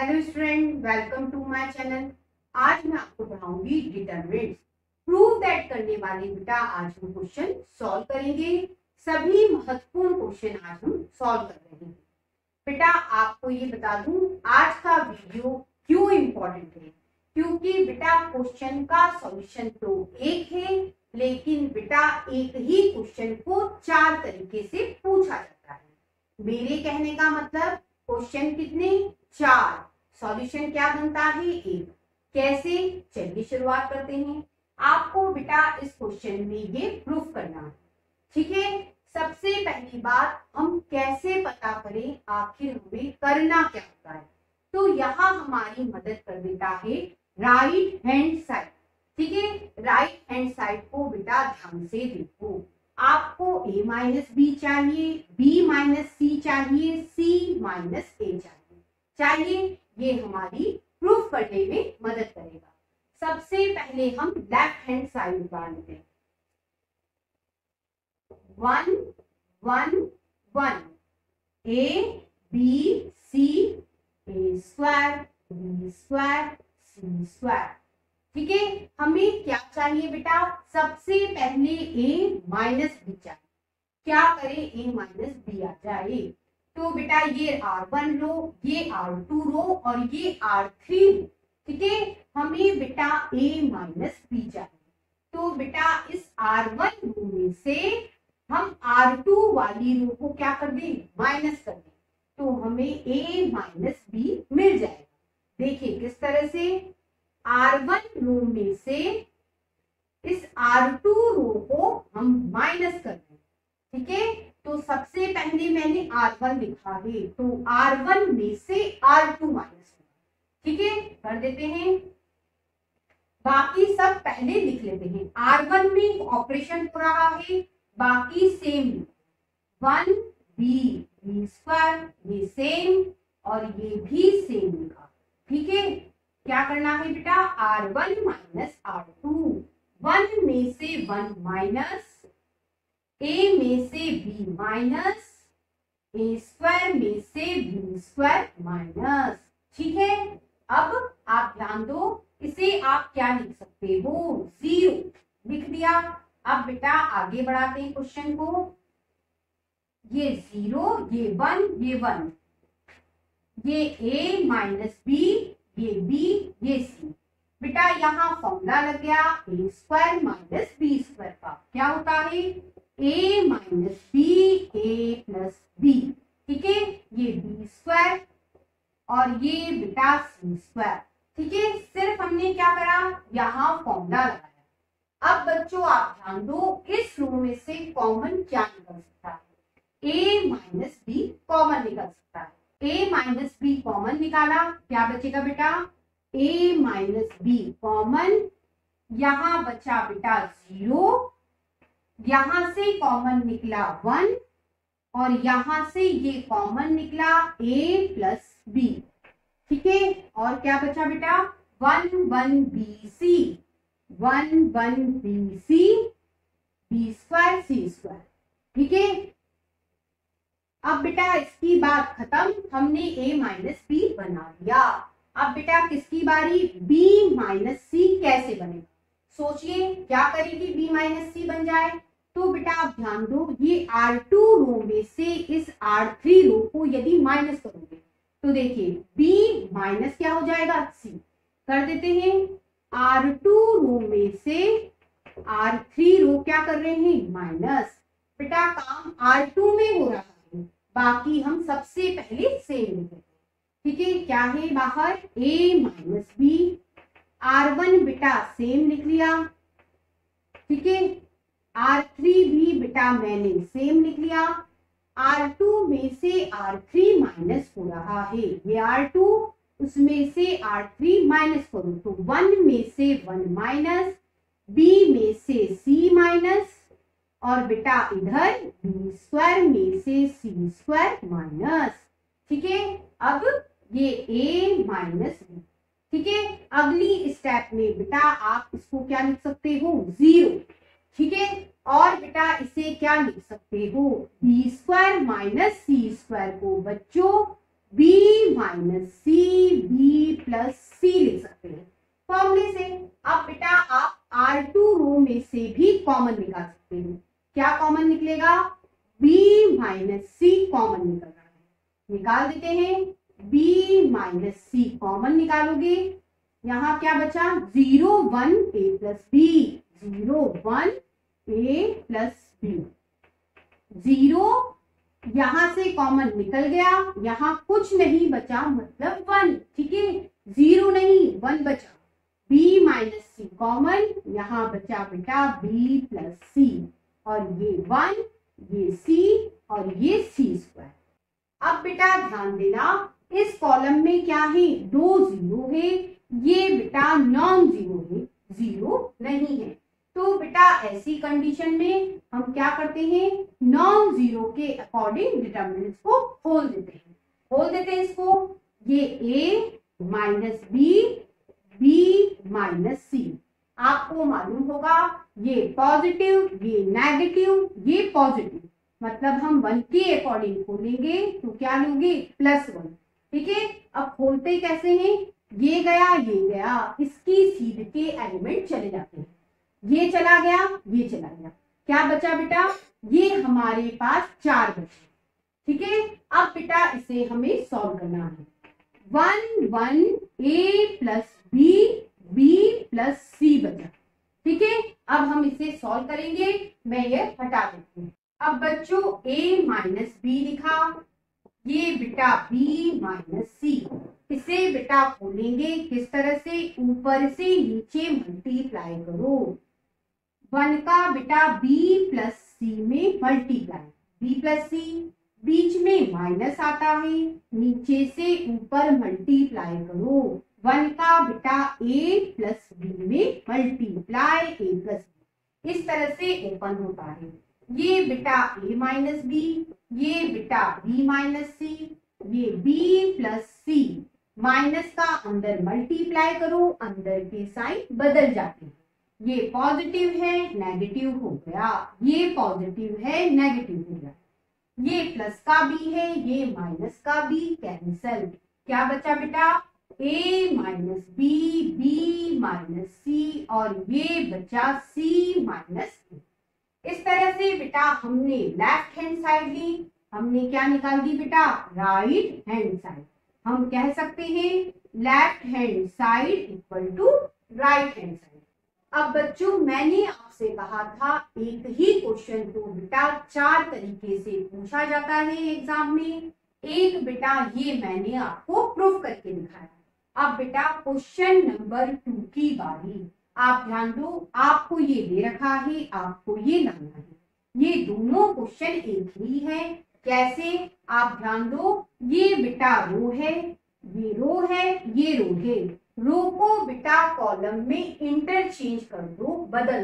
Hello student, welcome to my channel. आज मैं आपको पढ़ाऊंगी डिटरमिनेंट्स। प्रूव दैट करने वाले बेटा आज हम क्वेश्चन सॉल्व करेंगे। सभी महत्वपूर्ण क्वेश्चन आज हम सॉल्व कर रहे हैं। बेटा आपको ये बता दूं आज का वीडियो क्यों इम्पोर्टेंट है, क्योंकि बेटा क्वेश्चन का सॉल्यूशन तो एक है, लेकिन बेटा एक ही क्वेश्चन को 4 तरीके से पूछा जाता है। मेरे कहने का मतलब क्वेश्चन कितने? 4। सॉल्यूशन क्या बनता है? 1। कैसे? चलिए शुरुआत करते हैं। आपको बेटा इस क्वेश्चन में ये प्रूफ करना है, ठीक है। सबसे पहली बात, हम कैसे पता करें आखिर हमें करना क्या होता है। तो यहाँ हमारी मदद कर देता है राइट हैंड साइड, ठीक है। राइट हैंड साइड को बेटा ध्यान से देखो। आपको a माइनस बी चाहिए, b माइनस सी चाहिए, c माइनस ए चाहिए। ये हमारी प्रूफ करने में मदद करेगा। सबसे पहले हम लेफ्ट हैंड साइड निकालते हैं। 1 1 1 a b c a square b square c square, ठीक है। हमें क्या चाहिए बेटा? सबसे पहले a माइनस बी चाहिए। क्या करें? a माइनस बी आ जाए। तो बेटा ये R1 रो, ये R2 रो और ये R3 रो, ठीक है। हमें बेटा a माइनस बी चाहिए। तो बेटा इस R1 रो में से हम R2 वाली रो को क्या कर दें? माइनस कर दें। तो हमें a माइनस बी मिल जाएगा। देखिए किस तरह से। R1 रो में से इस R2 रो को हम माइनस कर दें, ठीक है। तो सबसे पहले मैंने R1 लिखा है, तो R1 में से R2 माइनस होगा, ठीक है। कर देते हैं। बाकी सब पहले लिख लेते हैं। R1 में ऑपरेशन हो रहा है, बाकी सेम 1 b स्क्वायर, ये सेम और ये भी सेम लिखा, ठीक है। क्या करना है बेटा? R1 माइनस R2, 1 में से 1 माइनस, a में से b माइनस, a स्क्वायर में से b स्क्वायर माइनस, ठीक है। अब आप ध्यान दो, इसे आप क्या लिख सकते हो? 0 लिख दिया। अब बेटा आगे बढ़ाते हैं क्वेश्चन को। ये 0, ये 1, ये 1, ये a माइनस b, ये b, ये c। बेटा यहाँ फॉर्मूला लग गया a square minus b square का। क्या होता है? a minus B A plus B, ठीक है। ये b स्क्वायर और ये बेटा c स्क्वायर, ठीक है। सिर्फ हमने क्या करा? यहाँ फॉर्मूला लगाया। अब बच्चों आप ध्यान दो, इस रो में से कॉमन क्या निकल सकता है? a माइनस बी कॉमन निकल सकता है। a माइनस बी कॉमन निकाला, क्या बचेगा बेटा? a minus B common. यहाँ बचा बेटा 0, यहां से कॉमन निकला 1 और यहां से ये कॉमन निकला a प्लस बी, ठीक है। और क्या बचा बेटा? 1 1 B C, 1 1 B C, B square C square, ठीक है। अब बेटा इसकी बात खत्म, हमने a माइनस बी बना लिया। अब बेटा किसकी बारी? b माइनस सी कैसे बनेगा? सोचिए क्या करेगी b माइनस सी बन जाए। तो बेटा आप ध्यान दो, ये R2 रो में से इस R3 रो को यदि माइनस करोगे तो देखिए b माइनस क्या हो जाएगा? c। कर देते हैं। R2 रो में से R3 रो क्या कर रहे हैं? माइनस। बेटा काम R2 में हो रहा है, बाकी हम सबसे पहले सेम लिखेंगे, ठीक है। क्या है बाहर? a minus B. R1 बेटा सेम लिख लिया, ठीक है। R3 भी बेटा मैंने सेम लिख लिया। R2 में से R3 माइनस हो रहा है, ये R2, उसमें से R3 माइनस करो तो 1 में से 1 माइनस, b में से c माइनस और बेटा इधर b स्क्वायर में से c स्क्वायर माइनस, ठीक है। अब ये a माइनस b, ठीक है। अगली स्टेप में बेटा आप इसको क्या लिख सकते हो? 0, ठीक है। और बेटा इसे क्या लिख सकते हो? B square minus C square को बच्चों B minus C, B plus C लिख सकते हैं फॉर्मूले से। अब बेटा आप R2 रो में से भी कॉमन निकाल सकते हैं। क्या कॉमन निकलेगा? बी माइनस सी कॉमन निकल रहा है, निकाल देते हैं। बी माइनस सी कॉमन निकालोगे, यहाँ क्या बचा? 0 1 a plus B, 0 1 a plus B. 0 यहां से कॉमन निकल गया, यहाँ कुछ नहीं बचा मतलब 1, ठीक है। 0 नहीं 1 बचा, b माइनस सी कॉमन, यहाँ बचा बेटा b प्लस सी, और ये 1, ये c और ये c स्क्वायर। अब बेटा ध्यान देना, इस कॉलम में क्या है? 2 0 है, ये बेटा नॉन जीरो है, 0 नहीं है। तो बेटा ऐसी कंडीशन में हम क्या करते हैं? नॉन जीरो के अकॉर्डिंग डिटरमिनेंट्स को खोल देते हैं। खोल देते हैं इसको, ये a minus B, B minus C. आपको मालूम होगा ये पॉजिटिव, ये नेगेटिव, ये पॉजिटिव, मतलब हम 1 के अकॉर्डिंग खोलेंगे तो क्या लोगे? +1, ठीक है। अब खोलते कैसे हैं? ये गया, इसकी सीध के एलिमेंट चले जाते हैं, ये चला गया, ये चला गया, क्या बचा बेटा? ये हमारे पास 4 बचे, ठीक है। अब बेटा इसे हमें सॉल्व करना है। 1 1 a plus B, B plus C बचा, ठीक है। अब हम इसे सॉल्व करेंगे, मैं ये हटा देती हूँ। अब बच्चों a माइनस बी लिखा, ये बेटा b माइनस सी, इसे बेटा खोलेंगे किस तरह से? ऊपर से नीचे मल्टीप्लाई करो। 1 का बेटा b प्लस सी में मल्टीप्लाई, b प्लस सी, बीच में माइनस आता है, नीचे से ऊपर मल्टीप्लाई करो। 1 का बेटा a प्लस बी में मल्टीप्लाई, a प्लस बी, इस तरह से ओपन होता है। ये बेटा a माइनस बी, ये बेटा b माइनस सी, ये b प्लस सी, माइनस का अंदर मल्टीप्लाई करो, अंदर के साइन बदल जाते हैं। ये पॉजिटिव है, नेगेटिव हो गया, ये पॉजिटिव है, नेगेटिव हो गया, ये प्लस का बी है, ये माइनस का बी, कैंसल। क्या बचा बेटा? a minus B, B minus C, और ये बचा c माइनस सी। इस तरह से बेटा हमने लेफ्ट हैंड साइड ली, हमने क्या निकाल दी बेटा? Right hand side. हम कह सकते हैं left hand side equal to right hand side. अब बच्चों मैंने आपसे कहा था एक ही क्वेश्चन को बेटा 4 तरीके से पूछा जाता है एग्जाम में। एक बेटा ये मैंने आपको प्रूफ करके दिखाया। अब बेटा क्वेश्चन नंबर 2 की बारी। आप ध्यान दो, आपको ये दे रखा है, आपको ये लाना है। ये दोनों क्वेश्चन एक ही है। कैसे? आप ध्यान दो, ये बेटा रो है, ये रो है, ये रो है। रो को बेटा कॉलम में इंटरचेंज कर दो,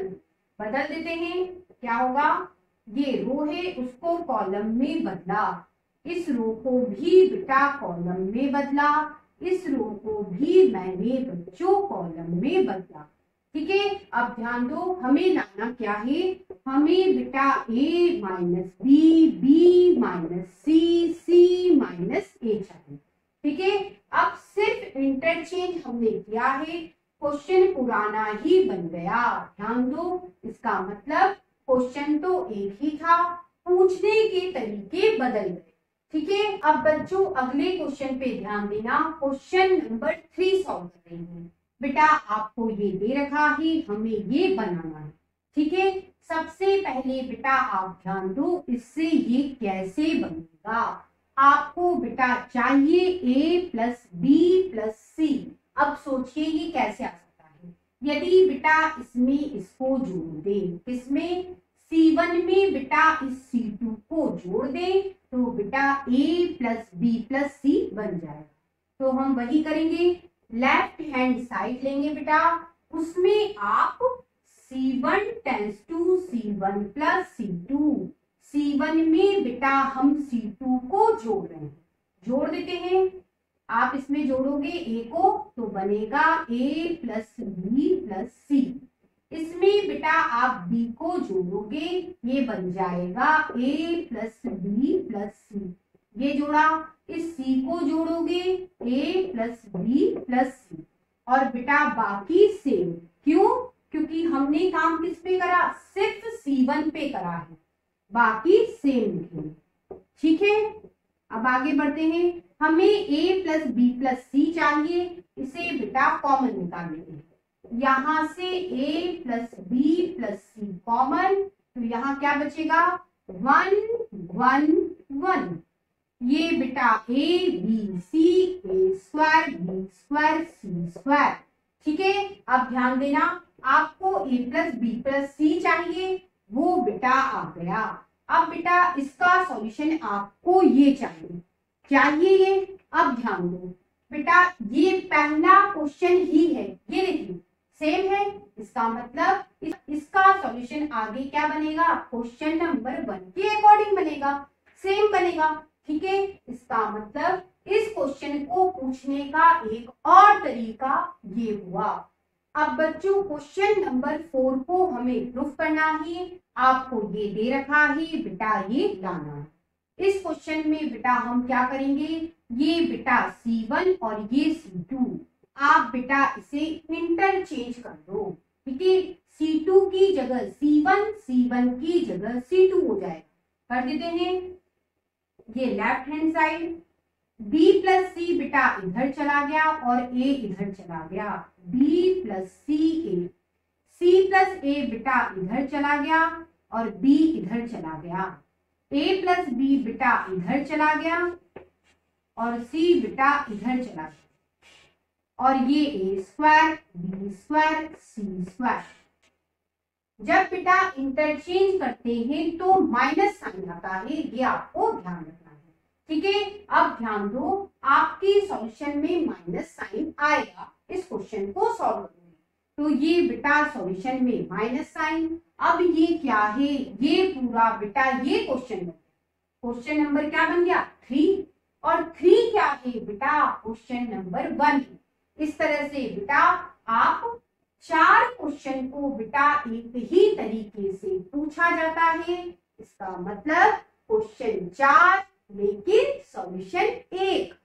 बदल देते हैं। क्या होगा? ये रो है, उसको कॉलम में बदला, इस रो को भी बेटा कॉलम में बदला, इस रो को भी मैंने बच्चों कॉलम में बदला। ठीक है। अब ध्यान दो, हमें लाना क्या है? हमें बेटा a minus B, B minus C, C minus A चाहिए। ठीक है। अब सिर्फ इंटरचेंज हमने किया है, क्वेश्चन पुराना ही बन गया। ध्यान दो, इसका मतलब क्वेश्चन तो एक ही था, पूछने के तरीके बदल गए। ठीक है। अब बच्चों अगले क्वेश्चन पे ध्यान देना। क्वेश्चन नंबर 3 सॉल्व कर रही हूँ। बेटा आपको ये दे रखा है, हमें ये बनाना है। ठीक है। सबसे पहले बेटा आप ध्यान दो, इससे ये कैसे बनेगा। आपको बेटा चाहिए a plus B plus C. अब सोचिए ये कैसे आ सकता है। यदि बेटा इसमें इसको जोड़ दे, किसमें? C1 में बेटा इस C2 को जोड़ दे तो बेटा a plus B plus C बन जाएगा। तो हम वही करेंगे, लेफ्ट हैंड साइड लेंगे बेटा, उसमें आप C1 tense to C1 plus C2। C1 में बेटा हम C2 को जोड़ रहे हैं, जोड़ देते हैं। आप इसमें जोड़ोगे a को तो बनेगा a plus B plus C. इसमें बेटा आप b को जोड़ोगे, ये बन जाएगा a plus B plus C. ये जोड़ा, इस सी को जोड़ोगे A plus B plus C, और बेटा बाकी सेम। क्यों? क्योंकि हमने काम किस पे करा, सिर्फ C1 पे करा है, बाकी सेम लिखेंगे। ठीक है, अब आगे बढ़ते हैं। हमें a plus B plus C चाहिए, इसे बेटा कॉमन निकालेंगे। यहाँ से a plus B plus C common, तो यहाँ क्या बचेगा, 1 1 1। ये बेटा a b c a square b square c square. ठीक है, अब ध्यान देना, आपको a plus B plus C चाहिए, वो बेटा आ गया। अब बेटा इसका सॉल्यूशन आपको ये चाहिए ये। अब ध्यान दो बेटा, ये पहला क्वेश्चन ही है, ये देखिए सेम है, इसका मतलब इसका सॉल्यूशन आगे क्या बनेगा, क्वेश्चन नंबर 1 के अकॉर्डिंग बनेगा, सेम बनेगा। ठीक है, इसका मतलब इस क्वेश्चन को पूछने का एक और तरीका ये हुआ। अब बच्चों क्वेश्चन नंबर 4 को हमें प्रूफ करना है। आपको ये दे रखा है बेटा, ये लाना है। इस क्वेश्चन में बेटा हम क्या करेंगे, ये बेटा C1 और ये C2, आप बेटा इसे इंटरचेंज कर दो। ठीक है, C2 की जगह C1, C1 की जगह C2 हो जाएगा। कर देते हैं, ये left hand side, B plus C बेटा इधर चला गया और A इधर चला गया, B plus C A, C plus A बेटा इधर चला गया और B इधर चला गया, A प्लस बी बेटा इधर चला गया और C बेटा इधर चला गया, और ये A square B square C square. जब बेटा इंटरचेंज करते हैं तो माइनस साइन आता है, ये आपको ध्यान रखना है। ठीक है, अब ध्यान दो, आपके सॉल्यूशन में माइनस साइन आएगा इस क्वेश्चन को सॉल्व करने में, तो ये बेटा सॉल्यूशन में माइनस साइन। अब ये क्या है, ये पूरा बेटा ये क्वेश्चन नंबर क्या बन गया, 3, और 3 क्या है बेटा, क्वेश्चन नंबर 1। इस तरह से बेटा आप 4 क्वेश्चन को बेटा एक ही तरीके से पूछा जाता है। इसका मतलब क्वेश्चन 4 लेकिन सॉल्यूशन 1।